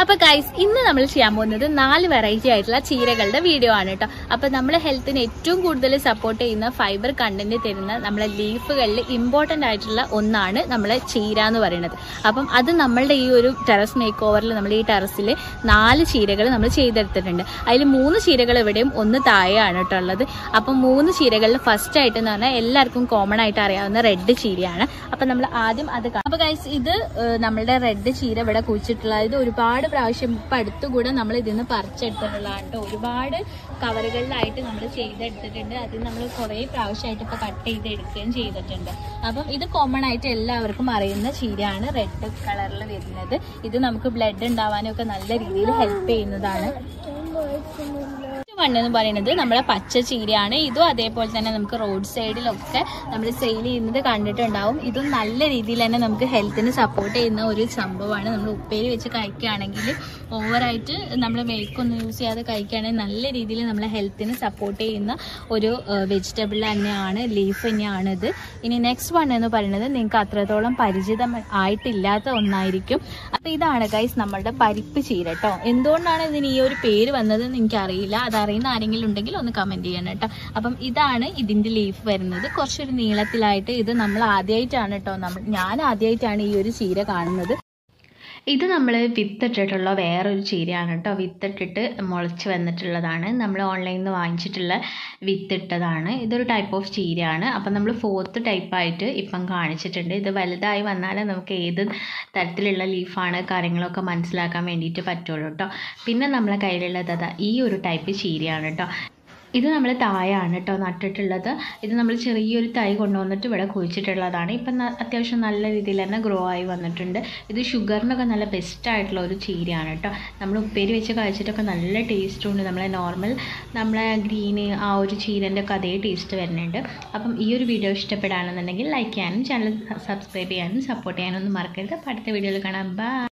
അപ്പോൾ ഗൈസ് ഇന്ന് നമ്മൾ ചെയ്യാൻ പോകുന്നത് 4 വെറൈറ്റി ആയിട്ടുള്ള ചീരകളുടെ വീഡിയോ ആണ് കേട്ടോ. അപ്പോൾ നമ്മുടെ ഹെൽത്തിന് ഏറ്റവും കൂടുതൽ സപ്പോർട്ട് ചെയ്യുന്ന ഫൈബർ കണ്ടന്റ് തരുന്ന നമ്മളെ ലീഫുകളിൽ ഇമ്പോർട്ടന്റ് ആയിട്ടുള്ള ഒന്നാണ് നമ്മളെ ചീര എന്ന് പറയുന്നത്. അപ്പം അത് നമ്മളുടെ ഈ ഒരു ടെറസ് മേക്ക് ഓവറിൽ നമ്മൾ ഈ ടെറസിൽ 4 ചീരകൾ നമ്മൾ ചെയ്തെടുത്തിട്ടുണ്ട്. അതിൽ 3 ചീരകൾ ഇവിടെയും 1 താഴെയാണ് കേട്ടോ ഉള്ളത്. അപ്പം 3 ചീരകളിൽ ഫസ്റ്റ് ആയിട്ട് എന്ന് പറഞ്ഞാൽ എല്ലാവർക്കും കോമൺ ആയിട്ട് അറിയാവുന്ന റെഡ് ചീരയാണ്. അപ്പം നമ്മൾ ആദ്യം അത് കാണാം. അപ്പോൾ ഗൈസ് ഇത് നമ്മളുടെ റെഡ് ചീര ഇവിടെ കുഴിച്ചിട്ടുള്ള ഇത് ഒരുപാട് പ്രാവശ്യം ഇപ്പം അടുത്തുകൂടെ നമ്മൾ ഇതിന്ന് പറിച്ചെടുത്തിട്ടുള്ളതാണ് കേട്ടോ. ഒരുപാട് കവറുകളിലായിട്ട് നമ്മൾ ചെയ്തെടുത്തിട്ടുണ്ട്. അത് നമ്മൾ കുറേ പ്രാവശ്യമായിട്ട് ഇപ്പോൾ കട്ട് ചെയ്തെടുക്കുകയും ചെയ്തിട്ടുണ്ട്. അപ്പം ഇത് കോമൺ ആയിട്ട് എല്ലാവർക്കും അറിയുന്ന ചീരയാണ്, റെഡ് കളറിൽ വരുന്നത്. ഇത് നമുക്ക് ബ്ലഡ് ഉണ്ടാവാനും ഒക്കെ നല്ല രീതിയിൽ ഹെൽപ്പ് ചെയ്യുന്നതാണ്. എന്ന് പറയുന്നത് നമ്മളെ പച്ച ചീരയാണ്. ഇതും അതേപോലെ തന്നെ നമുക്ക് റോഡ് സൈഡിലൊക്കെ നമ്മൾ സെയിൽ ചെയ്യുന്നത് കണ്ടിട്ടുണ്ടാവും. ഇതും നല്ല രീതിയിൽ തന്നെ നമുക്ക് ഹെൽത്തിന് സപ്പോർട്ട് ചെയ്യുന്ന ഒരു സംഭവമാണ്. നമ്മൾ ഉപ്പേരി വെച്ച് കഴിക്കുകയാണെങ്കിൽ ഓവറായിട്ട് നമ്മൾ മെയ്ക്കൊന്നും യൂസ് ചെയ്യാതെ കഴിക്കുകയാണെങ്കിൽ നല്ല രീതിയിൽ നമ്മളെ ഹെൽത്തിന് സപ്പോർട്ട് ചെയ്യുന്ന ഒരു വെജിറ്റബിൾ തന്നെയാണ്, ലീഫ് തന്നെയാണിത്. ഇനി നെക്സ്റ്റ് വൺ എന്ന് പറയുന്നത് നിങ്ങൾക്ക് അത്രത്തോളം പരിചിതം ആയിട്ടില്ലാത്ത ഒന്നായിരിക്കും. അപ്പോൾ ഇതാണ് ഗൈസ് നമ്മളുടെ പരിപ്പ് ചീര കേട്ടോ. എന്തുകൊണ്ടാണ് ഇതിന് ഈ ഒരു പേര് വന്നതെന്ന് എനിക്കറിയില്ല. അതറിയുന്ന ആരെങ്കിലും ഉണ്ടെങ്കിൽ ഒന്ന് കമന്റ് ചെയ്യണം കേട്ടോ. അപ്പം ഇതാണ് ഇതിന്റെ ലീഫ് വരുന്നത്. കുറച്ചൊരു നീളത്തിലായിട്ട്. ഇത് നമ്മൾ ആദ്യമായിട്ടാണ് കേട്ടോ, ഞാൻ ആദ്യമായിട്ടാണ് ഈ ഒരു ചീര കാണുന്നത്. ഇത് നമ്മൾ വിത്തിട്ടിട്ടുള്ള വേറൊരു ചീരയാണ് കേട്ടോ. വിത്തിട്ടിട്ട് മുളച്ച് വന്നിട്ടുള്ളതാണ്. നമ്മൾ ഓൺലൈനിൽ നിന്ന് വാങ്ങിച്ചിട്ടുള്ള വിത്തിട്ടതാണ്. ഇതൊരു ടൈപ്പ് ഓഫ് ചീരയാണ്. അപ്പം നമ്മൾ 4th ടൈപ്പായിട്ട് ഇപ്പം കാണിച്ചിട്ടുണ്ട്. ഇത് വലുതായി വന്നാൽ നമുക്ക് ഏത് തരത്തിലുള്ള ലീഫാണ് കാര്യങ്ങളൊക്കെ മനസ്സിലാക്കാൻ വേണ്ടിയിട്ട് പറ്റുള്ളൂ കേട്ടോ. പിന്നെ നമ്മളെ കയ്യിലുള്ളത് അതാ ഈ ഒരു ടൈപ്പ് ചീരയാണ് കേട്ടോ. ഇത് നമ്മൾ താഴെയാണ് കേട്ടോ നട്ടിട്ടുള്ളത്. ഇത് നമ്മൾ ചെറിയൊരു തൈ കൊണ്ടുവന്നിട്ട് ഇവിടെ കുഴിച്ചിട്ടുള്ളതാണ്. ഇപ്പം അത്യാവശ്യം നല്ല രീതിയിൽ തന്നെ ഗ്രോ ആയി വന്നിട്ടുണ്ട്. ഇത് ഷുഗറിനൊക്കെ നല്ല ബെസ്റ്റായിട്ടുള്ള ഒരു ചീരയാണ് കേട്ടോ. നമ്മൾ ഉപ്പേരി വെച്ച് കഴിച്ചിട്ടൊക്കെ നല്ല ടേസ്റ്റും ഉണ്ട്. നമ്മളെ ഗ്രീന് ആ ഒരു ചീരൻ്റെ ഒക്കെ അതേ ടേസ്റ്റ് വരുന്നുണ്ട്. അപ്പം ഈ ഒരു വീഡിയോ ഇഷ്ടപ്പെടുകയാണെന്നുണ്ടെങ്കിൽ ലൈക്ക് ചെയ്യാനും ചാനൽ സബ്സ്ക്രൈബ് ചെയ്യാനും സപ്പോർട്ട് ചെയ്യാനും ഒന്നും മറക്കരുത്. അപ്പോൾ അടുത്ത വീഡിയോയിൽ കാണാം. ബൈ.